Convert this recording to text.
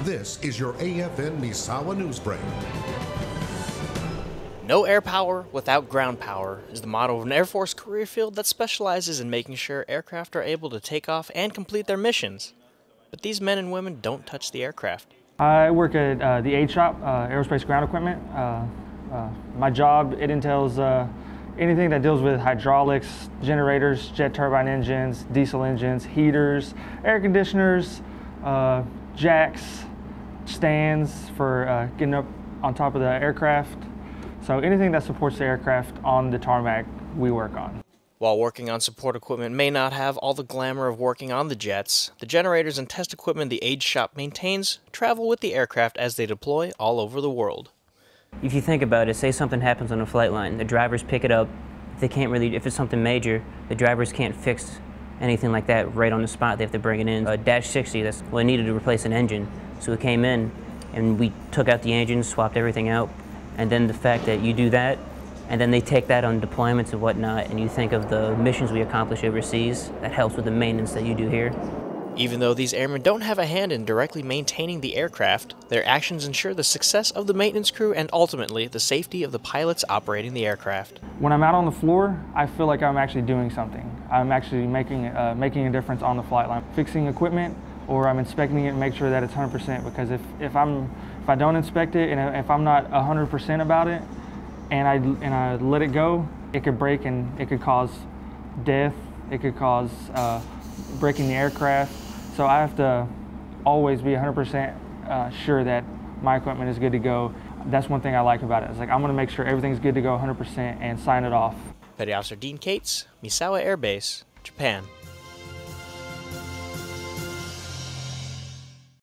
This is your AFN Misawa Newsbreak. No air power without ground power is the motto of an Air Force career field that specializes in making sure aircraft are able to take off and complete their missions. But these men and women don't touch the aircraft. I work at the aid shop, Aerospace ground equipment. My job, it entails anything that deals with hydraulics, generators, jet turbine engines, diesel engines, heaters, air conditioners, jacks, stands for getting up on top of the aircraft. So anything that supports the aircraft on the tarmac, we work on. While working on support equipment may not have all the glamour of working on the jets, the generators and test equipment the aid shop maintains travel with the aircraft as they deploy all over the world. If you think about it, say something happens on a flight line, the drivers pick it up. If it's something major, the drivers can't fix anything like that right on the spot. They have to bring it in. A Dash 60, it needed to replace an engine. So it came in and we took out the engine, swapped everything out. And then the fact that you do that, and then they take that on deployments and whatnot, and you think of the missions we accomplish overseas, that helps with the maintenance that you do here. Even though these airmen don't have a hand in directly maintaining the aircraft, their actions ensure the success of the maintenance crew and ultimately the safety of the pilots operating the aircraft. When I'm out on the floor, I feel like I'm actually doing something. I'm actually making a difference on the flight line. Fixing equipment, or I'm inspecting it and make sure that it's 100%, because if I don't inspect it and if I'm not 100% about it and I let it go, it could break and it could cause death, it could cause breaking the aircraft. So I have to always be 100% sure that my equipment is good to go. That's one thing I like about it. It's like I'm going to make sure everything's good to go 100% and sign it off. Petty Officer Dean Cates, Misawa Air Base, Japan.